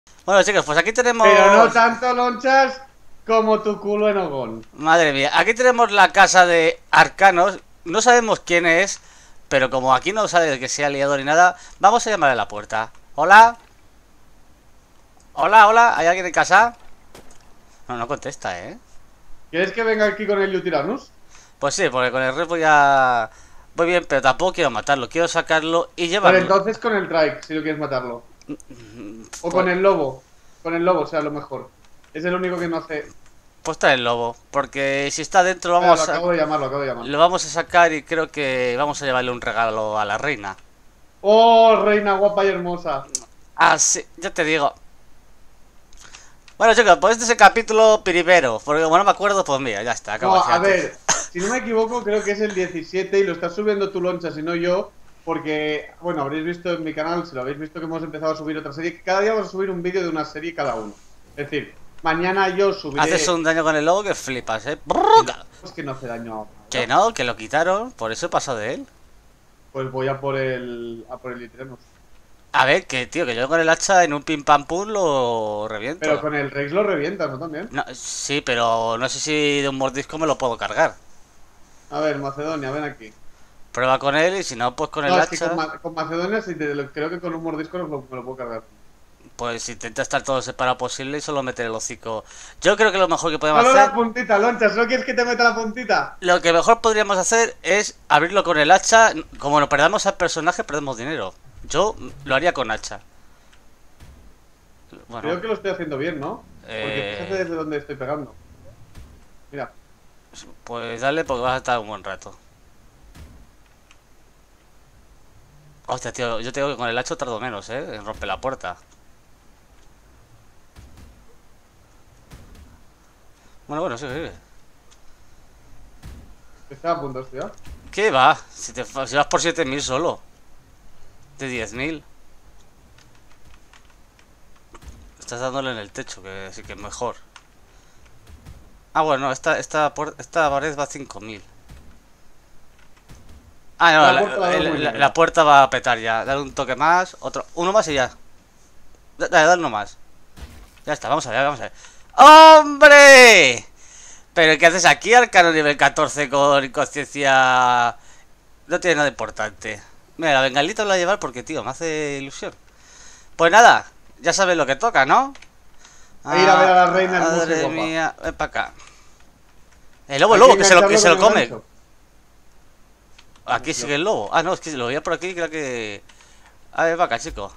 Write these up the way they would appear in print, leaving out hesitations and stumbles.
Bueno, chicos, pues aquí tenemos... Pero no tanto lonchas como tu culo en Ogón. Madre mía, aquí tenemos la casa de Arcanos. No sabemos quién es, pero como aquí no sabe que sea liador ni nada, vamos a llamarle a la puerta. Hola, hola, hola, ¿hay alguien en casa? No, no contesta, ¿eh? ¿Quieres que venga aquí con el Yutirannus? Pues sí, porque con el ref voy a... Voy bien, pero tampoco quiero matarlo, quiero sacarlo y Pues llevarlo. entonces con el Trike, si no quieres matarlo. O con Pues, el lobo. Con el lobo, sea lo mejor. Es el único que no hace. pues trae el lobo, porque si está dentro Mira, lo vamos a... acabo de llamar, lo acabo de llamar. Lo vamos a sacar y creo que vamos a llevarle un regalo a la reina. ¡Oh, reina guapa y hermosa! Ah, sí, ya te digo. Bueno, chicos, pues este es el capítulo primero. Porque como no me acuerdo, pues mira, ya está, acabo No, así a antes. ver, si no me equivoco, creo que es el 17 y lo estás subiendo tu loncha, si no yo. Porque, bueno, habréis visto en mi canal, si lo habéis visto, que hemos empezado a subir otra serie. Que cada día vamos a subir un vídeo de una serie cada uno. Es decir, mañana yo Haces subiré. un daño con el lobo que flipas, ¿eh? Y no, es que no hace daño Que ahora. no, que lo quitaron, por eso he pasado de él. Pues voy a por el Litrenos. A ver, que tío, que yo con el hacha en un pim pam pum lo Pero reviento. con el Rex lo revientas, ¿no? También. No, sí, pero no sé si de un mordisco me lo puedo cargar. A ver, Macedonia, ven aquí. Prueba con él y si no, pues con el No, es que con, hacha. con Macedonia sí creo que con un mordisco me lo puedo cargar. Pues intenta estar todo separado posible y solo meter el hocico. Yo creo que lo mejor que podemos Solo la hacer, puntita, loncha, ¿solo quieres que te meta la puntita? lo que mejor podríamos hacer es abrirlo con el hacha. Como nos perdamos al personaje, perdemos dinero. Yo lo haría con hacha. Bueno, Creo que lo estoy haciendo bien, ¿no? Porque fíjate eh, desde dónde estoy pegando. Mira, pues dale porque vas a estar un buen rato. Hostia, tío, yo te digo que con el hacha tardo menos, en romper la puerta. Bueno, bueno, sí, sí. está a punto, hostia. ¿Qué va? Si vas por 7000 solo. De 10.000. Estás dándole en el techo, que sí que es mejor. Ah, bueno, no, esta pared va a 5000. Ah, no, La puerta la veo muy la negra. puerta va a petar ya. Dale un toque más, otro, uno más y ya. Dale uno más. Ya está, vamos a ver, vamos a ver. ¡Hombre! ¿Pero qué haces aquí, Arcano nivel 14 con inconsciencia? No tiene nada importante. Mira, la bengalita la voy a llevar porque, tío, me hace ilusión. Pues nada, ya sabes lo que toca, ¿no? E ir a ver a la reina Ah, hermosa y madre guapa. mía, ven para acá. El Hay que lobo, que engancharlo se con lo el come. gancho. Aquí sigue el lobo. Ah, no, es que lo veía por aquí, creo que... A ver, vaca, chico.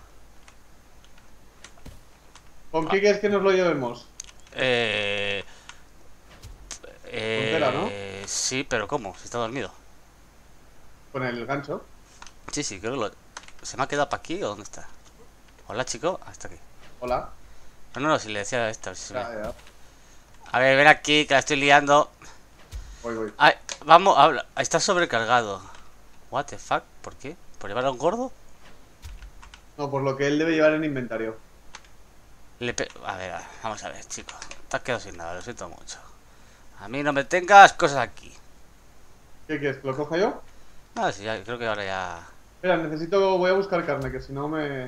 ¿Con qué quieres que nos lo llevemos? Eh... Puntera, ¿no? Sí, pero ¿cómo? Si está dormido. Con el gancho. Sí, sí, creo que lo... ¿Se me ha quedado para aquí o dónde está? Hola, chico. Ah, está aquí. Hola. No, no, no, si le decía esto, a ver si se ve. Ya, ya. A ver, ven aquí, que la estoy liando. Voy, voy. Ay, vamos, habla. Está sobrecargado. What the fuck? ¿Por qué? ¿Por llevar a un gordo? No, por lo que él debe llevar en inventario. A ver, vamos a ver, chico. Te has quedado sin nada, lo siento mucho. A mí no me tengas cosas aquí. ¿Qué quieres? ¿Que lo coja yo? Ah, sí, ya, creo que ahora ya... Espera, necesito. Voy a buscar carne, que si no me.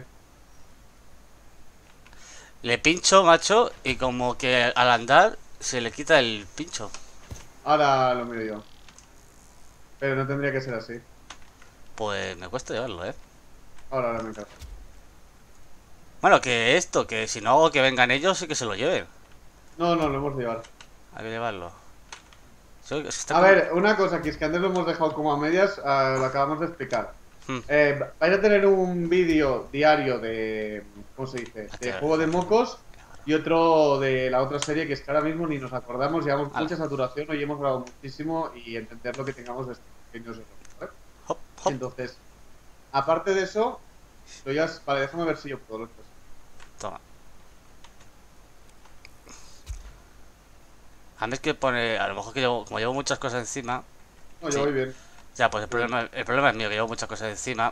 Le pincho, macho, y como que al andar se le quita el pincho. Ahora lo miro yo. Pero no tendría que ser así. Pues me cuesta llevarlo, ¿eh? Ahora me encargo. Bueno, que esto, que si no hago que vengan ellos y que se lo lleven. No, no, lo hemos de llevar. Hay que llevarlo. Está A como... ver, una cosa, que es que antes lo hemos dejado como a medias, lo acabamos de explicar. Hmm, Vais a tener un vídeo diario de, ¿cómo se dice? De hostia, Juego de Mocos y otro de la otra serie que es que ahora mismo ni nos acordamos, llevamos ala. mucha saturación, hoy hemos grabado muchísimo y entender lo que tengamos de estos pequeños errores, ¿vale? Hop, hop. Entonces, aparte de eso, vale, déjame ver si yo puedo lo Toma. A mí es que pone... A lo mejor que como llevo muchas cosas encima... No, yo Sí. voy bien. Ya, pues Voy bien. el problema es mío, que llevo muchas cosas encima.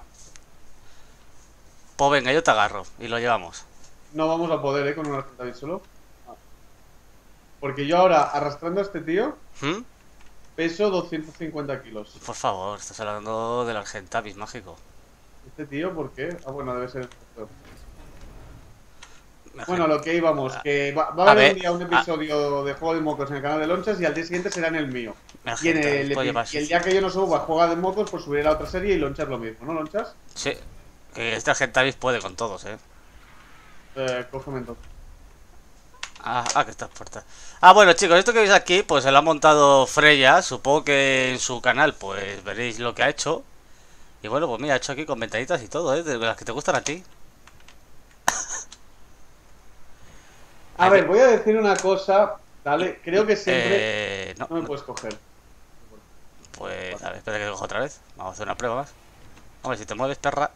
Pues venga, yo te agarro y lo llevamos. No vamos a poder, con un Argentavit solo. Ah. Porque yo ahora, arrastrando a este tío, ¿Mm? peso 250 kilos. Por favor, estás hablando del Argentavis mágico. ¿Este tío por qué? Ah, bueno, debe ser el doctor. Bueno, lo que íbamos, que va a haber un día un episodio de Juego de Mocos en el canal de Lonchas y al día siguiente será en el mío. Y el día que yo no suba Juego de Mocos, pues subiré la otra serie y Lonchas lo mismo, ¿no, Lonchas? Sí, que este Argentavis puede con todos, Cógeme entonces. Que estas puertas. Bueno, chicos, esto que veis aquí, pues se lo ha montado Freya. Supongo que en su canal, pues veréis lo que ha hecho. Y bueno, pues mira, ha hecho aquí con ventanitas y todo, de las que te gustan a ti. A ver, voy a decir una cosa, ¿vale? Creo que siempre... no me puedes coger. Pues, a ver, espera que cojo otra vez. Vamos a hacer una prueba más. Hombre, si te mueves, perra.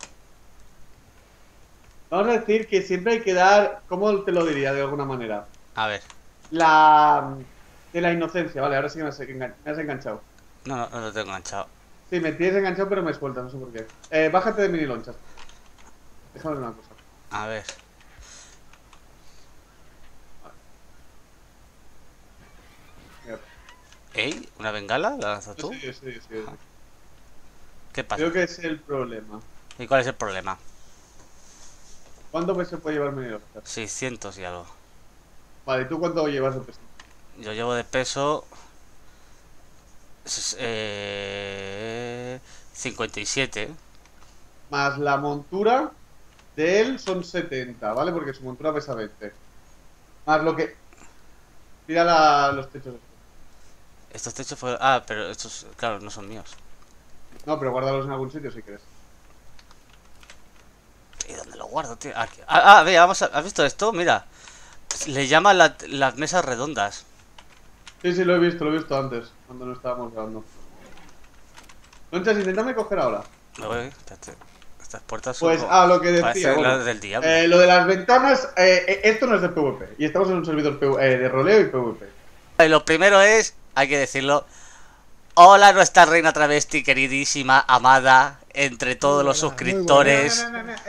Vamos a decir que siempre hay que dar... ¿Cómo te lo diría de alguna manera? A ver. De la inocencia, vale, ahora sí que me has enganchado. No te tengo enganchado. Sí, me tienes enganchado pero me sueltas, no sé por qué. Bájate de mini lonchas. Déjame ver una cosa. A ver. ¿Ey? ¿Una bengala? ¿La lanzas tú? Sí. ¿Qué pasa? Creo que es el problema. ¿Y cuál es el problema? ¿Cuánto se puede llevar mini lonchas? 600 y algo. Vale, ¿y tú cuánto llevas de peso? Yo llevo de peso 57. Más la montura de él son 70, ¿vale? Porque su montura pesa 20. Más lo que... Tira los techos. Estos techos fueron... pero estos, claro, no son míos. No, pero guárdalos en algún sitio si quieres. ¿Y dónde lo guardo, tío? Aquí. Vea, ¿has visto esto? Mira. Le llaman las mesas redondas. Sí, lo he visto antes, cuando no estábamos grabando. Lonchas, inténtame coger ahora. Me voy, espérate. Estas puertas son... Pues lo que decía, bueno, del diablo. lo de las ventanas, esto no es de PvP. Y estamos en un servidor de roleo y PvP. Lo primero es, hay que decirlo, hola nuestra reina travesti queridísima, amada, entre todos los suscriptores.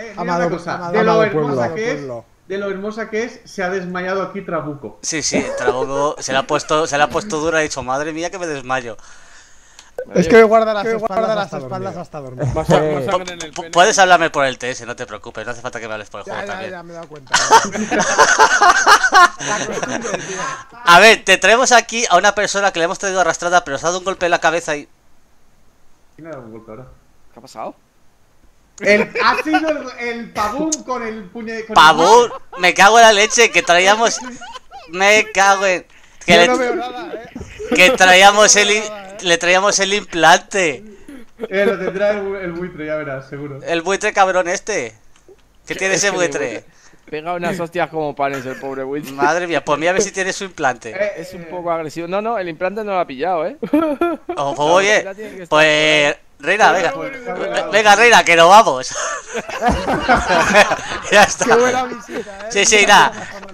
De lo hermosa que es, se ha desmayado aquí Trabuco. Sí, Trabuco se la ha puesto dura y ha dicho, madre mía que me desmayo. Es que me guarda las espaldas hasta dormir. Puedes hablarme por el TS, no te preocupes, no hace falta que me hables por el juego también. Ya me he dado cuenta. A ver, te traemos aquí a una persona que le hemos traído arrastrada, pero se ha dado un golpe en la cabeza y... ¿Quién le ha dado un golpe ahora? ¿Qué ha pasado? Ha sido el Pabún con el puño... ¡Pabún! Me cago en la leche, que traíamos... Me cago en... No veo nada, Que traíamos le traíamos el implante. Lo tendrá el buitre, ya verás, seguro. El buitre cabrón este. ¿Qué tiene ese buitre? Pega unas hostias como panes el pobre buitre. Madre mía, pues mira a ver si tiene su implante. Es un poco agresivo. No, el implante no lo ha pillado, Pues oye, pues... Reina, venga, Reina, que nos vamos. Ya está. Qué buena visita, Sí, nada.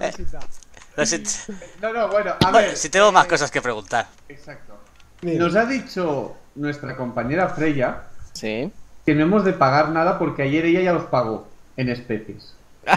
No, bueno, a ver. Si tengo más cosas que preguntar. Exacto. Nos ha dicho nuestra compañera Freya Sí. que no hemos de pagar nada porque ayer ella ya los pagó en especies.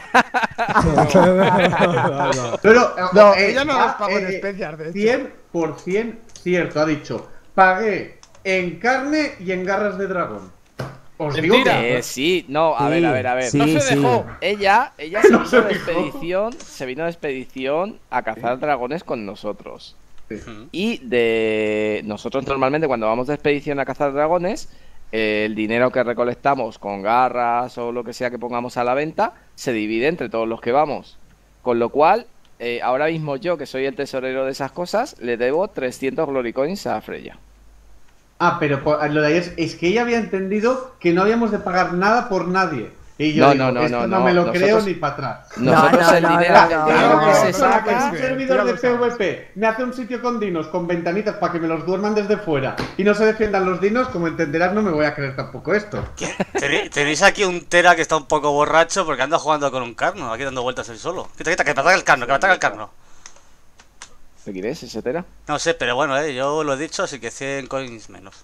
No, ella no los pagó en especias, de hecho. 100% cierto, ha dicho. Pagué en carne y en garras de dragón. Os digo que... Sí, no, a ver. Sí, no se dejó. Ella se vino de expedición a cazar dragones con nosotros. Sí. Y nosotros normalmente cuando vamos de expedición a cazar dragones, el dinero que recolectamos con garras o lo que sea que pongamos a la venta se divide entre todos los que vamos. Con lo cual, ahora mismo yo, que soy el tesorero de esas cosas, le debo 300 Glory Coins a Freya. Pero lo de ayer es que ella había entendido que no habíamos de pagar nada por nadie. Y yo no me lo creo ni para atrás. Nosotros el dinero que se saca... Un servidor de PvP me hace un sitio con dinos, con ventanitas para que me los duerman desde fuera y no se defiendan los dinos, como entenderás no me voy a creer tampoco esto. Tenéis aquí un Tera que está un poco borracho porque anda jugando con un carno, aquí dando vueltas él solo. Quita, que me ataque el carno, ¿Te quieres ese Tera? No sé, pero bueno, yo lo he dicho, así que 100 coins menos.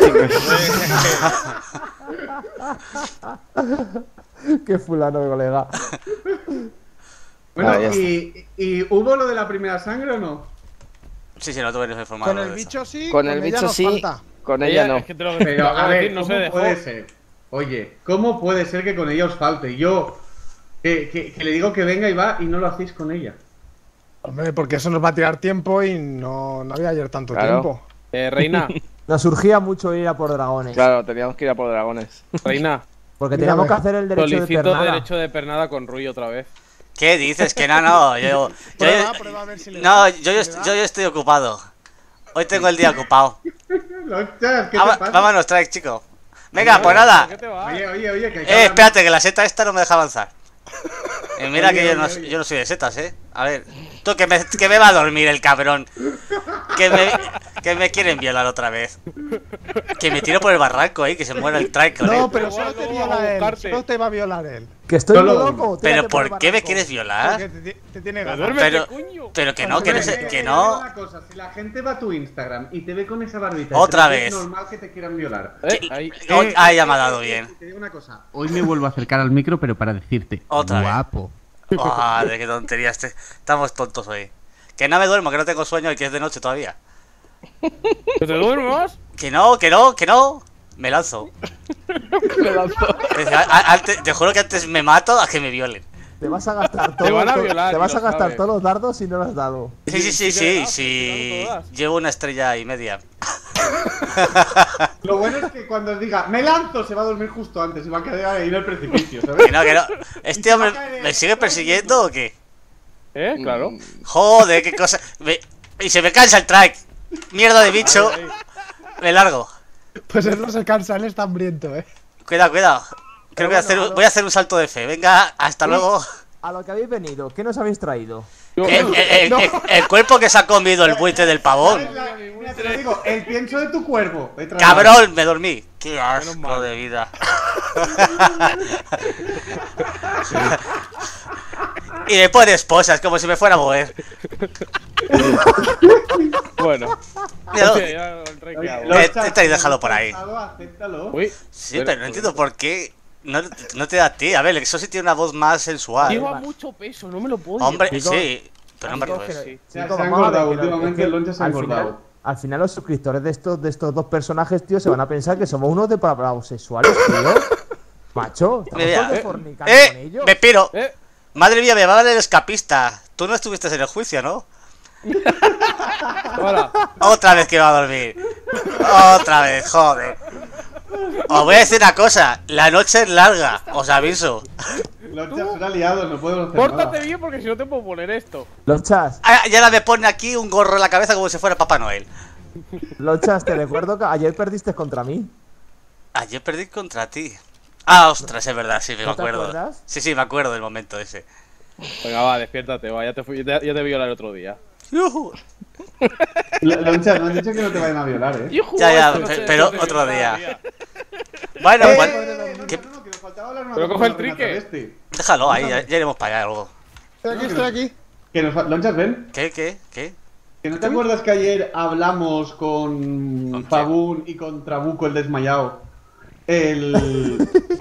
Qué fulano de colega. Bueno, ¿y hubo lo de la primera sangre o no? Sí, no tuve que informar. Con el bicho sí, con el bicho sí, con ella no. Pero a ver, ¿cómo puede ser? Oye, ¿cómo puede ser que con ella os falte? Yo, Que le digo que venga y va y no lo hacéis con ella. Hombre, porque eso nos va a tirar tiempo y no había ayer tanto Claro. tiempo. Reina, Nos surgía mucho ir a por dragones. Claro, teníamos que ir a por dragones. Reina, Porque teníamos que hacer el derecho de solicito pernada. derecho de pernada con Rui otra vez. ¿Qué dices? Que no. Prueba a ver si le No, da. yo estoy ocupado. Hoy tengo el día ocupado. Lonchas, ¿qué te pasa? Vámonos, Trike, chico. Venga, pues nada. ¿Qué te va? Oye, que hay que hablar- Espérate, que la seta esta no me deja avanzar. Mira Oye, que oye. yo no soy de setas, A ver. Tú, que me va a dormir el cabrón. Que me quieren violar otra vez. Que me tiro por el barranco, que se muera el Trike, No, pero Luego solo te vamos a viola él. buscarte. Solo te va a violar él. Que estoy muy Solo- loco. Pero tírate ¿por el qué me barranco. quieres violar? Porque te tiene ganas. Duérmete, Pero- coño. Pero que no, que no. Te digo una cosa, si la gente va a tu Instagram y te ve con esa barbita, Otra ¿crees que vez. Es normal que te quieran violar. Ahí. Ya me ha dado bien. Te digo una cosa. Hoy me vuelvo a acercar al micro, pero para decirte. Otra vez. Guapo. De qué tontería estamos tontos hoy. Que no me duermo, que no tengo sueño y que es de noche todavía. ¿Que te duermas? Que no. Me lanzo. Te juro que antes me mato a que me violen. Te vas a gastar Te van a todo. violar, Te vas y a lo gastar sabes. todos los dardos y no lo has dado. Sí. todas. Llevo una estrella y media. Lo bueno es que cuando os diga, me lanzo, se va a dormir justo antes y va a quedar ahí en el precipicio, ¿sabes? Que no. ¿Este hombre me sigue persiguiendo o qué? Claro. Joder, qué cosa. Y se me cansa el track. Mierda de bicho. Me largo. Pues él no se cansa, él está hambriento, Cuidado. Creo que voy a hacer un salto de fe. Venga, hasta luego. A lo que habéis venido, ¿qué nos habéis traído? El cuerpo que se ha comido el buitre del pavón. Mira, te lo digo, el pienso de tu cuerpo. He traído. Cabrón, me dormí. Qué asco de vida. Y después de esposas, como si me fuera a mover. Bueno. Mira, Hostia, ya el rey que Oye, hago. Esta y déjalo por ahí. Acéptalo. Uy. Sí, pero no entiendo por qué no te da a ti. A ver, el Exo sí tiene una voz más sensual. Lleva mucho peso, no me lo puedo. Hombre, Chicos, sí. Pero no me Chicos, pues. que- Se ha chicos, vamos a ver, engordado, pero últimamente es que el Loncha se ha al engordado. final- Al final los suscriptores de estos dos personajes, tío, se van a pensar que somos unos depravados sexuales, tío. Macho, estamos Mira, todos de fornicando con ellos. me piro. ¿Eh? Madre mía, me va a valer el escapista. Tú no estuviste en el juicio, ¿no? Hola. Otra vez que va a dormir. Otra vez, joder. Os voy a decir una cosa. La noche es larga, os aviso. Loncha se ha liado, no podemos hacer Pórtate nada. bien porque si no te puedo poner esto. Los chas, Y ahora me pone aquí un gorro en la cabeza como si fuera Papá Noel. te recuerdo que ayer perdiste contra mí. Ayer perdí contra ti. Ah, ostras, es verdad, sí, me ¿No te acuerdo. acuerdas? Sí, me acuerdo del momento ese. Venga, va, despiértate, va. Ya te vi el otro día. Yujú. Loncha, no han dicho que no te vayan a violar, Ya, Esta noche pero te otro vi día. Bueno, pues, que nos faltaba hablar una Pero cosa coge el con la trique. travesti. déjalo ahí, ya iremos para allá luego. Estoy aquí. Que Lonchas, ven. ¿Qué? ¿Que no te acuerdas que ayer hablamos con ¿Con Fabún y con Trabuco el desmayado? El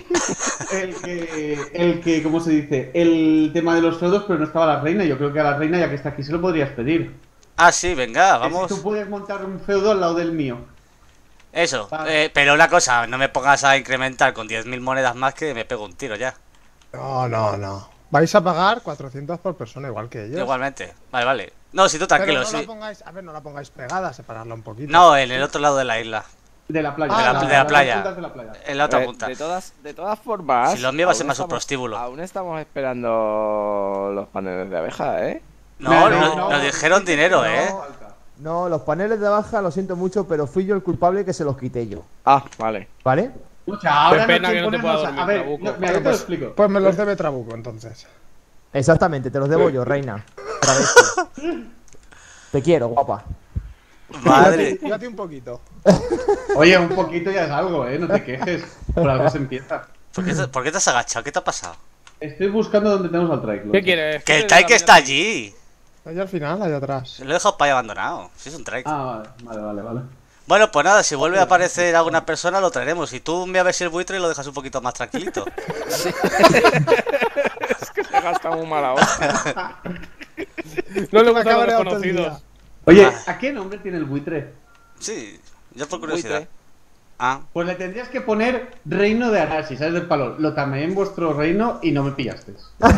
que, ¿cómo se dice? El tema de los feudos, pero no estaba la reina. Yo creo que a la reina, ya que está aquí, se lo podrías pedir. Ah, sí, venga, Que vamos. Si tú puedes montar un feudo al lado del mío. Eso, Vale. pero una cosa, no me pongas a incrementar con 10.000 monedas más que me pego un tiro ya. No. Vais a pagar 400 por persona, igual que ellos. Igualmente, vale. No, si tú Pero tranquilo, no la sí. pongáis, a ver, no la pongáis pegada, separarla un poquito. No, en el otro lado de la isla. De la playa. Ah, de la playa. las puntas de la playa. En la otra punta. De todas formas. Si lo mío va a ser aún más un estamos- prostíbulo. Aún estamos esperando los paneles de abeja, ¿eh? No, No, nos dijeron dinero, No, los paneles de baja, lo siento mucho, pero fui yo el culpable que se los quité yo. Ah, vale. ¿Vale? Escucha, ahora Qué pena hay que no te ponernos pueda a dormir, ver, Trabuco. mira, yo te lo explico. Pues me los debe Trabuco, entonces. Exactamente, te los debo yo, reina. Travesti. Te quiero, guapa. Madre. Y a ti un poquito. Oye, un poquito ya es algo, no te quejes. Por algo se empieza. ¿Por qué te has agachado? ¿Qué te ha pasado? Estoy buscando dónde tenemos al trike. ¿Qué quieres? Que el Taike está allí. Allá al final, allá atrás. Lo he dejado para ahí abandonado. Si es un trike. Ah, vale. Bueno, pues nada, si vuelve a aparecer alguna persona lo traeremos. Y tú me a ver si el buitre y lo dejas un poquito más tranquilito. Es que se gasta muy mala hora. No le Me gustan los acabaré todo el desconocidos. día. Oye, ¿a qué nombre tiene el buitre? Sí, yo por curiosidad. Ah. Pues le tendrías que poner Reino de Arashi, ¿sabes? Del palo. Lo tamé en vuestro reino y no me pillaste.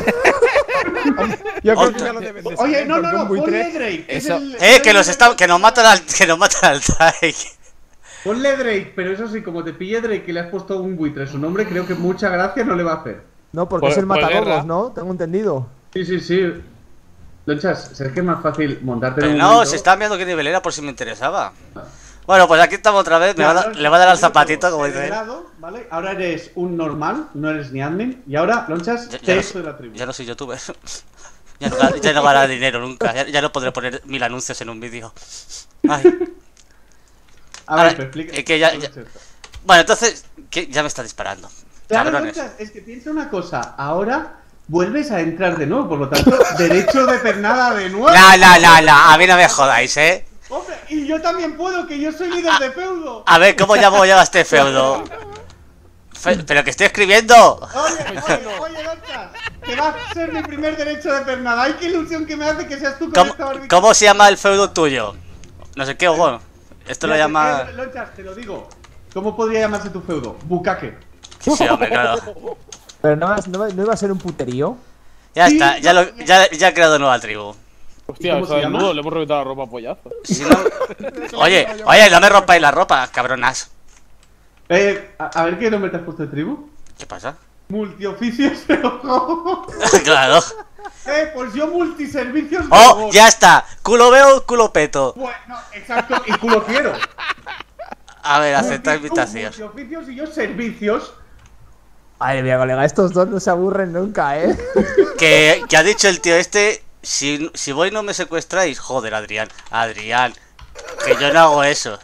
Yo creo que Otra. ya lo deben de Oye, saber, no, porque un ponle buitre... Drake. que es Eso- Que nos matan al Drake. Ponle Drake, pero eso sí, como te pille Drake que le has puesto un buitre su nombre, creo que mucha gracia no le va a hacer. No, porque Por- es el por matagogos, guerra. ¿no? Tengo entendido. Sí, sí, sí. Lonchas, ¿sabes que es más fácil montarte en Pero un no, momento? se está viendo qué nivel era por si me interesaba. Bueno, pues aquí estamos otra vez. Ya, Le va a dar al Lonchas, zapatito, como de dice él. lado, ¿vale? Ahora eres un normal, no eres ni admin. Y ahora, Lonchas, Ya te no, esto de la tribu. ya no soy youtuber. Ya no ganaré dinero nunca. Ya no podré poner 1000 anuncios en un vídeo. Ay. A Ahora, ver, te explica. es que ya- Bueno, entonces, que ya me está disparando. Claro, Cabrones. Lonchas, es que piensa una cosa. Ahora vuelves a entrar de nuevo, por lo tanto, derecho de pernada de nuevo. No, a mí no me jodáis, Hombre, y yo también puedo, que yo soy líder de feudo. A ver, ¿cómo llamo yo a este feudo? Pero que estoy escribiendo. Oye, Lonchas, que va a ser mi primer derecho de pernada. Ay, qué ilusión que me hace que seas tú con esta barbita. ¿Cómo se llama el feudo tuyo? No sé qué, bueno. Esto lo Mira, llama... Lonchas, te lo digo. ¿Cómo podría llamarse tu feudo? Bukake. Sí, hombre, claro. Pero no iba a ser un puterío. Ya Sí, está, ya he creado nueva tribu. Hostia, ¿Cómo o sea, se llama? desnudo, le hemos reventado la ropa a pollazo. Si no... Oye, no me rompáis la ropa, cabronas. A ver qué nombre te has puesto de tribu. ¿Qué pasa? Multioficios de ojo. Claro. Pues yo multiservicios de ¡Oh! ojo. Ya está. Culo veo, culo peto. Bueno, exacto, y culo quiero. A ver, aceptar Porque tú, invitación. multioficios y yo servicios. Madre mía, colega, estos dos no se aburren nunca, ¿eh? Que ha dicho el tío este, si voy no me secuestráis. Joder, Adrián. Adrián. Que yo no hago eso.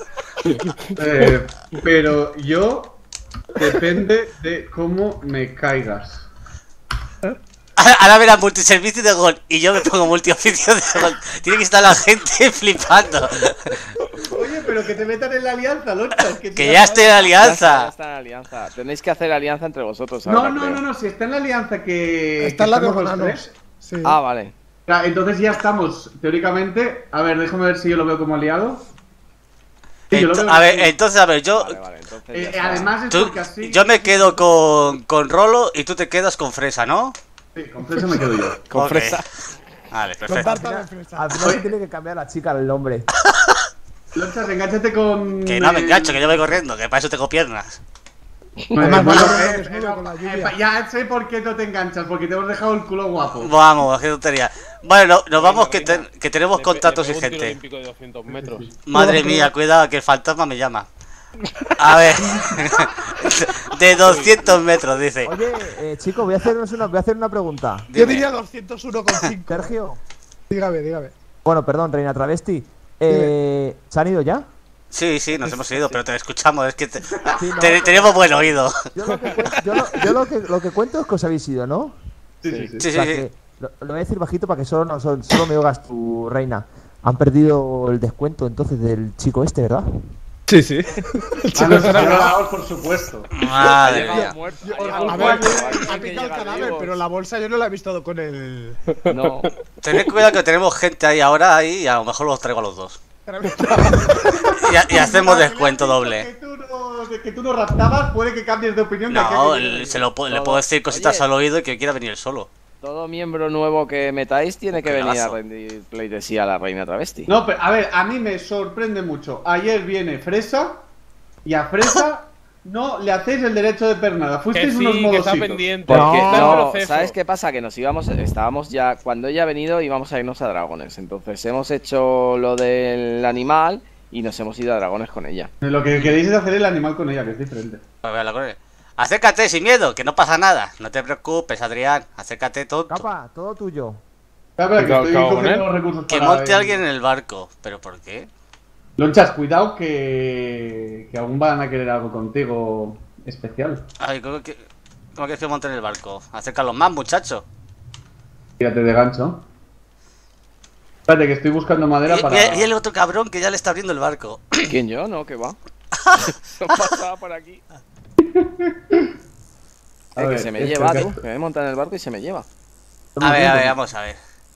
Pero yo depende de cómo me caigas. Ahora verá multiservicio de gol y yo me pongo multioficio de gol. Tiene que estar la gente flipando. Oye, pero que te metan en la alianza, Lonchas. Que ya esté en la Ya alianza. está en alianza. Tenéis que hacer alianza entre vosotros No, ahora, no, creo. no, no, si está en la alianza que. Está en la de estamos los bananos. tres, Sí. Ah, vale. entonces ya estamos, teóricamente. A ver, déjame ver si yo lo veo como aliado. Sí, yo lo veo A ver, como- entonces, yo... Vale, entonces ya está. además es tú- porque así. yo me quedo con Rolo y tú te quedas con Fresa, ¿no? Sí, con Fresa me quedo yo. Con Ok. fresa. Vale, Con perfecto. tarta de fresa. Al final se tiene que cambiar la chica el nombre. Lonchas, enganchate con. Que no me engancho, que yo voy corriendo, que para eso tengo piernas. Además, bueno, bueno, desnudo con la lluvia. ya sé por qué no te enganchas, porque te hemos dejado el culo guapo. Vamos, qué tontería. Bueno, nos vamos que tenemos Le contactos y pego un tiro gente. olímpico de 200 metros. Madre mía, cuidado, que el fantasma me llama. A ver. De 200 metros, dice. Oye, chico, voy a hacer una pregunta. Yo Dime. diría 201,5. Sergio. Dígame. Bueno, perdón, Reina Travesti. ¿Se han ido ya? Sí, nos hemos ido, pero te escuchamos, es que no. tenemos buen oído. Yo lo que cuento es que os habéis ido, ¿no? Sí, sí, sí. Sí, O sea sí, que lo voy a decir bajito para que solo me oigas tu Reina. Han perdido el descuento entonces del chico este, ¿verdad? Sí, sí. Ah, no, señor, por supuesto. Madre Llegado mía. muerto. A Ha llegado ver, muerto. ha Alguien que picado el llega cadáver, vivo. pero la bolsa yo no la he visto con el. No. Tened cuidado que tenemos gente ahí ahora y a lo mejor los traigo a los dos. Y hacemos descuento doble. Que tú no raptabas, puede que cambies de opinión. de No, aquí a que- le puedo decir cositas Oye. al oído y que quiera venir solo. Todo miembro nuevo que metáis tiene que venir a Cagazo. rendir pleitesía a la reina travesti. No, pero a ver, a mí me sorprende mucho. Ayer viene Fresa y a Fresa no le hacéis el derecho de pernada. Que Fuisteis sí, unos que está modositos. pendiente. Porque que está en no, proceso. ¿sabes qué pasa? Que estábamos ya, cuando ella ha venido íbamos a irnos a dragones. Entonces hemos hecho lo del animal y nos hemos ido a dragones con ella. Lo que queréis es hacer el animal con ella, que es diferente. A ver, la corre. Acércate sin miedo, que no pasa nada. No te preocupes, Adrián. Acércate tonto. Capa, todo tuyo. Espera, que Cago estoy con cogiendo él. los recursos Que para monte alguien en el barco. ¿Pero por qué? Lonchas, cuidado que aún van a querer algo contigo especial. Ay, ¿cómo que monte en el barco? Acércalos más, muchacho. Fíjate de gancho. Espérate, que estoy buscando madera para. Y el otro cabrón que ya le está abriendo el barco. ¿Quién yo? No, que va. No pasaba por aquí. A ver, que se me este, lleva, que- tú. Que me monta en el barco y se me lleva. A ver, vamos a ver.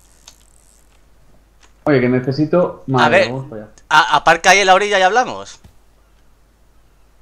Oye, que necesito madera. ver. Vamos para allá. Aparca ahí en la orilla y hablamos.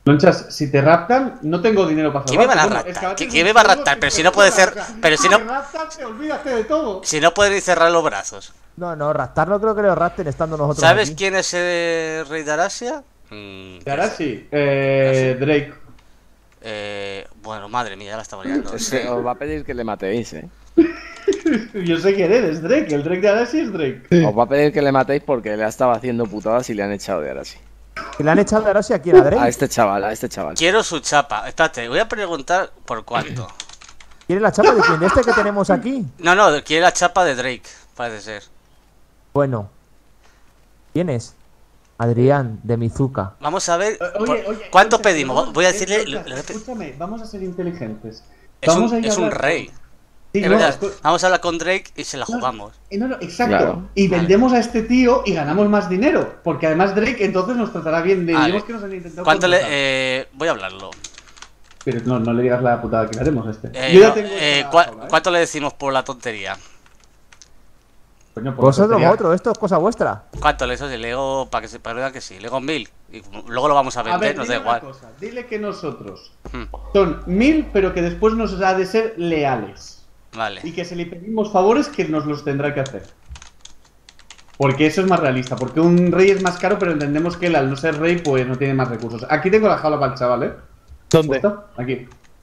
Lonchas, si te raptan, no tengo dinero para ¿Quién me van a salvarte. Bueno, raptar? Escalante es ¿Quién un me va a cerdo raptar? que Pero si te no puede rapta, ser- o sea, pero si te no- raptan, te olvídate de todo. Si no pueden ni cerrar los brazos. No, raptar no creo que lo rapten estando nosotros ¿Sabes aquí. quién es el rey de Arasia? Y ahora sí, Drake. Bueno, madre mía, ya la estaba liando. Es que os va a pedir que le matéis, ¿eh? Yo sé quién eres, Drake. El Drake de Arashi es Drake. Os va a pedir que le matéis porque le ha estado haciendo putadas y le han echado de Arashi. ¿Y le han echado de Arashi a quién? ¿A Drake? A este chaval, a este chaval. Quiero su chapa. Espérate, voy a preguntar por cuánto. ¿Quiere la chapa de quién? ¿De este que tenemos aquí? No, quiere la chapa de Drake, parece ser. Bueno. ¿Quién es? Adrián, de Mizuka. Vamos a ver. Oye, ¿Cuánto Lonchas, pedimos? vamos- Voy a decirle. Lonchas, escúchame, vamos a ser inteligentes. Es Vamos a un, ir a es un hablar- rey. Sí, Es no, verdad. Vamos a hablar con Drake y se la No, jugamos. No, exacto. Claro. Y vendemos a este tío y ganamos más dinero. Porque además Drake entonces nos tratará bien. Le Vale. diremos que nos han intentado ¿Cuánto contratar. voy a hablarlo. Pero no le digas la putada que le haremos a este. ¿Cuánto le decimos por la tontería? Coño, por la Vosotros, tontería. vosotros, esto es cosa vuestra. ¿Cuánto le eso? Si le digo para que vean que sí. Le digo 1000. Y luego lo vamos a A vender, ver, nos da dile una igual. cosa. Dile que nosotros Hmm, son 1000, pero que después nos ha de ser leales. Vale. Y que si le pedimos favores, que nos los tendrá que hacer. Porque eso es más realista. Porque un rey es más caro, pero entendemos que él, al no ser rey, pues no tiene más recursos. Aquí tengo la jaula para el chaval, ¿eh? ¿Dónde? ¿Puesta? Aquí.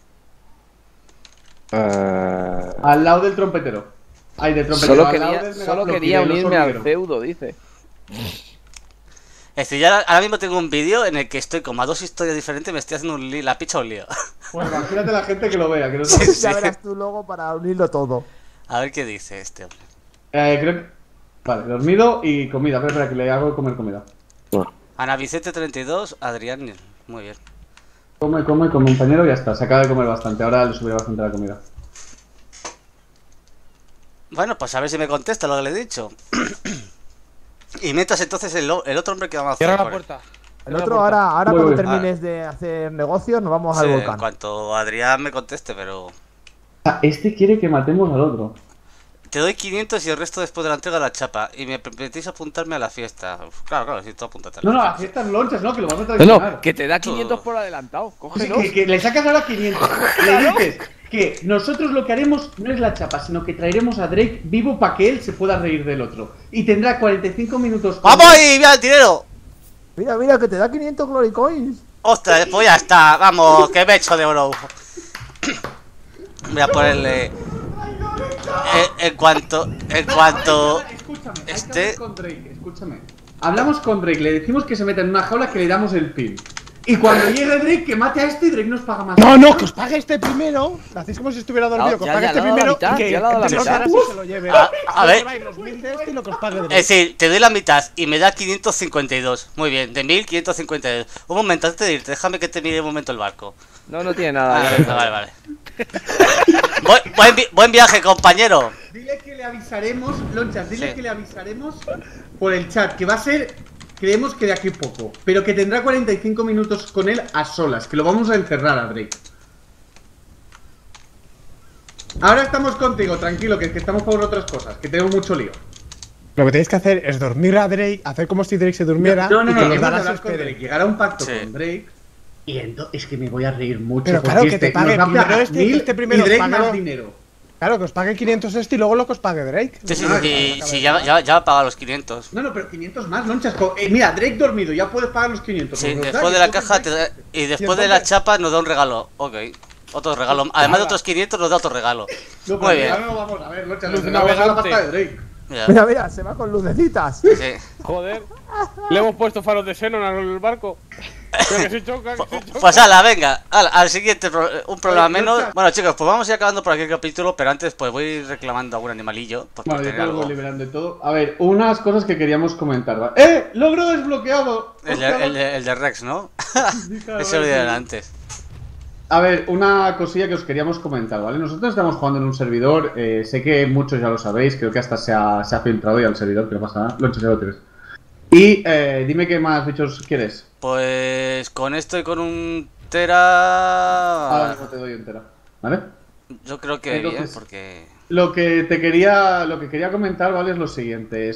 Al lado del trompetero. Ay, del trompetero. Solo al lado quería, del solo megafloquí, quería del oso unirme al hormiguero. feudo, dice. Es decir, ya ahora mismo tengo un vídeo en el que estoy como a dos historias diferentes y me estoy haciendo la picha un lío. Pues imagínate la gente que lo vea. Que no Sí, sabe. sí. Ya verás tú luego para unirlo todo. A ver qué dice este hombre. Creo que... Vale, dormido y comida. Espera, que le hago de comer comida. Ana Vicente 32, Adrián. Muy bien. Come, compañero, y ya está. Se acaba de comer bastante. Ahora le subiré bastante la comida. Bueno, pues a ver si me contesta lo que le he dicho. Y mientras entonces el otro hombre que vamos a hacer. Cierra la con él. puerta. El otro, ahora Muy cuando bien. termines de hacer negocios, nos vamos Sí, al en volcán. cuanto Adrián me conteste, pero. Este quiere que matemos al otro. Te doy 500 y el resto después de la entrega de la chapa. Y me permitís apuntarme a la fiesta. Uf, claro, si tú apúntate a la No, fiesta. las fiestas lonchas, no, que lo vas a No, traicionar. no, que te da 500 por adelantado. Sí, Cógelo. que le sacas ahora 500. Le dices que nosotros lo que haremos no es la chapa, sino que traeremos a Drake vivo para que él se pueda reír del otro. Y tendrá 45 minutos. con- ¡Vamos ahí! ¡Mira el dinero! Mira, que te da 500 Glory Coins. ¡Ostras! Pues ya está. Vamos, que me he hecho de oro. Voy a ponerle. En cuanto. Escúchame, hay que Este- hablar con Drake, escúchame. Hablamos con Drake, le decimos que se meta en una jaula que le damos el pin. Y cuando llegue Drake, que mate a este y Drake nos paga más. No, que os pague este primero. Lo hacéis como si estuviera dormido. No, que os ya, pague ya este le ha dado la primero mitad, y que ya le ha dado la que mitad. ahora sí se lo lleve. A ver. Lleváis los 1000 de este y lo que os pague de Es decir, te doy la mitad y me da 552. Muy bien, de 1552. Un momento, antes de irte, déjame que te mire un momento el barco. No tiene nada. Vale. Buen viaje, compañero. Dile que le avisaremos, Lonchas, dile Sí. que le avisaremos por el chat, que va a ser, creemos que de aquí poco, pero que tendrá 45 minutos con él a solas, que lo vamos a encerrar a Drake. Ahora estamos contigo, tranquilo, que estamos por otras cosas, que tenemos mucho lío. Lo que tenéis que hacer es dormir a Drake, hacer como si Drake se durmiera No, y que los hemos de Dallas hablar con esperen. Drake, llegar a un pacto Sí. con Drake. Y entonces es que me voy a reír mucho. Pero porque claro, que te pague nos va a primero pagar este, 1000 este primero y Drake págalo. más dinero. Claro, que os pague 500 este y luego lo que os pague Drake. Sí, Ah, ya ha pagado los 500. No, pero 500 más, Lonchas. Mira, Drake dormido, ya puedes pagar los 500. Sí, Nos los da después y de la entonces caja Drake- y después de la entonces- chapa nos da un regalo. Ok, otro regalo. Además de otros 500 nos da otro regalo. No, Muy pero bien. ahora no vamos a ver, Lonchas. Luz Nos vamos a la navegante. pasta de Drake. Mira, Mira, se va con lucecitas. sí. Joder. Le hemos puesto faros de xenón al barco. Pero que se choca, que se choca. Pues ala, venga, al siguiente, un problema Oye, menos. Lonchas. Bueno, chicos, pues vamos a ir acabando por aquí el capítulo, pero antes pues voy reclamando algún animalillo. Pues por Vale, tener yo te lo algo. voy liberando de todo. A ver, unas cosas que queríamos comentar. ¿Va? ¡Logro desbloqueado! El de Rex, ¿no? claro, Ese lo sí. dieron antes. A ver, una cosilla que os queríamos comentar, ¿vale? Nosotros estamos jugando en un servidor, sé que muchos ya lo sabéis, creo que hasta se ha filtrado ya el servidor, que no pasa nada, Lonchas ya lo tienes. Y dime qué más bichos quieres. Pues con esto y con un Ahora tera. mismo te doy entera, ¿vale? Yo creo que Entonces- bien, porque. Lo que quería comentar, ¿vale? Es lo siguiente, es...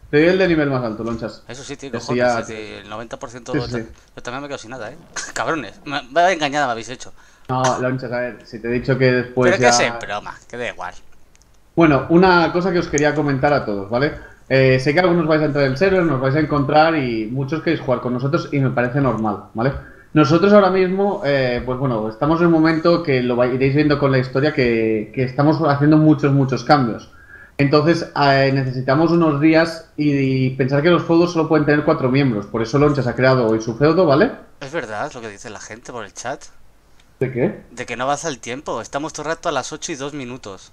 Te doy el de nivel más alto, Lonchas. Eso sí, tío, Eso cojones, ya- sí, el 90% Sí, sí. Yo también me quedo sin nada, Cabrones, vaya engañada me habéis hecho. No, Lonchas, a ver, si te he dicho que después Pero ya... que sé, broma, que da igual. Bueno, una cosa que os quería comentar a todos, ¿vale? Sé que algunos vais a entrar en el server, nos vais a encontrar y muchos queréis jugar con nosotros y me parece normal, ¿vale? Nosotros ahora mismo, pues bueno, estamos en un momento que lo iréis viendo con la historia que estamos haciendo muchos cambios. Entonces necesitamos unos días y pensar que los feudos solo pueden tener 4 miembros. Por eso Lonchas ha creado hoy su feudo, ¿vale? Es verdad lo que dice la gente por el chat. ¿De qué? De que no avanza el tiempo. Estamos todo el rato a las 8:02.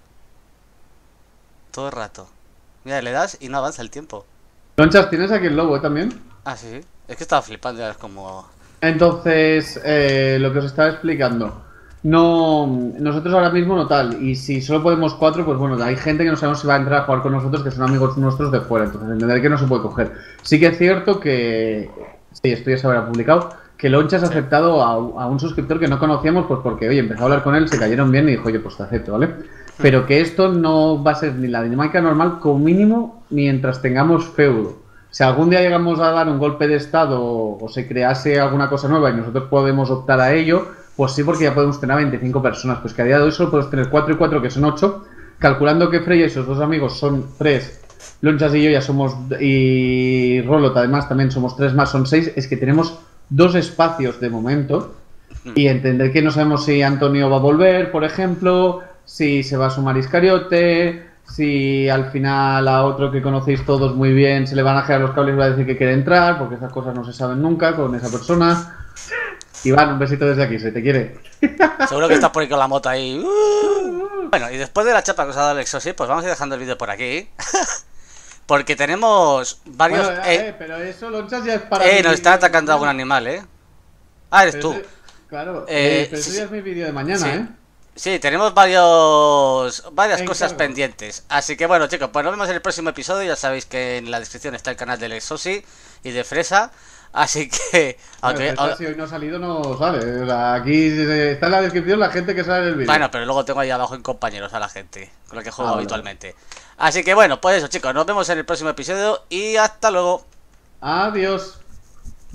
Todo el rato. Mira, le das y no avanza el tiempo. Lonchas, ¿tienes aquí el lobo también? Ah, sí. Es que estaba flipando, ya es como... Entonces, lo que os estaba explicando. No, nosotros ahora mismo no tal. Y si solo podemos 4, pues bueno, hay gente que no sabemos si va a entrar a jugar con nosotros, que son amigos nuestros de fuera. Entonces, entender que no se puede coger. Sí que es cierto que... Sí, esto ya se habrá publicado. Que Lonchas ha aceptado a un suscriptor que no conocíamos, pues porque, oye, empezó a hablar con él, se cayeron bien y dijo, oye, pues te acepto, ¿vale? Pero que esto no va a ser ni la dinámica normal, como mínimo, mientras tengamos feudo. Si algún día llegamos a dar un golpe de estado o se crease alguna cosa nueva y nosotros podemos optar a ello, pues sí, porque ya podemos tener a 25 personas. Pues que a día de hoy solo podemos tener 4 y 4, que son 8. Calculando que Freya y sus dos amigos son 3, Lonchas y yo ya somos, y Rolot además también somos 3 más, son 6. Es que tenemos 2 espacios de momento. Y entender que no sabemos si Antonio va a volver, por ejemplo, si se va a sumar Iscariote, si al final a otro que conocéis todos muy bien se le van a girar los cables y va a decir que quiere entrar, porque esas cosas no se saben nunca con esa persona. Iván, un besito desde aquí, se te quiere. Seguro que estás por ahí con la moto ahí. Bueno, y después de la chapa que os ha dado el Exosi, pues vamos a ir dejando el vídeo por aquí. Porque tenemos varios... Bueno, pero eso, Lonchas, ya es para... nos está atacando algún animal, Ah, eres Pero tú. eso- Claro, Eh, pero eso sí, ya es mi vídeo de mañana, sí. ¿eh? Sí, tenemos varias Encargo. cosas pendientes. Así que bueno, chicos, pues nos vemos en el próximo episodio. Ya sabéis que en la descripción está el canal del Exosi y de Fresa. Así que... aunque- Bueno, si hoy no ha salido, no sale. O sea, aquí está en la descripción la gente que sale en el vídeo. Bueno, pero luego tengo ahí abajo en compañeros a la gente con la que juego Vale. habitualmente. Así que bueno, pues eso, chicos, nos vemos en el próximo episodio y hasta luego. Adiós.